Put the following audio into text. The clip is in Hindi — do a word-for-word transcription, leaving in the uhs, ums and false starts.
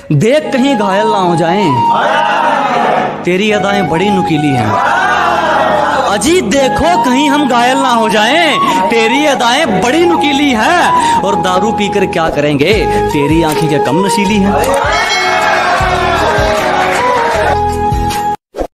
देख कहीं घायल ना हो जाएं, तेरी अदाएं बड़ी नुकीली हैं। अजी देखो कहीं हम घायल ना हो जाएं, तेरी अदाएं बड़ी नुकीली हैं। और दारू पीकर क्या करेंगे, तेरी आंखें क्या कम नशीली हैं।